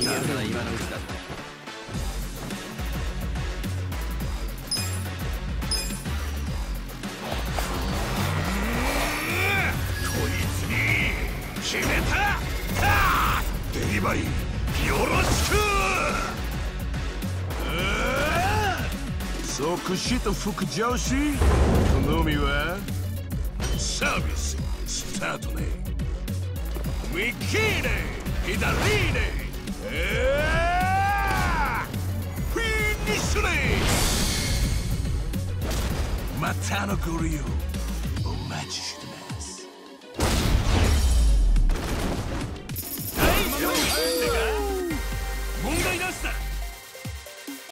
けるのは今のうちだ。 こいつに決めた。デリバリーよろしく。即死と副上司。好みはサービススタートね。右ね左ねフィニッシュね。またのご利用お待ちして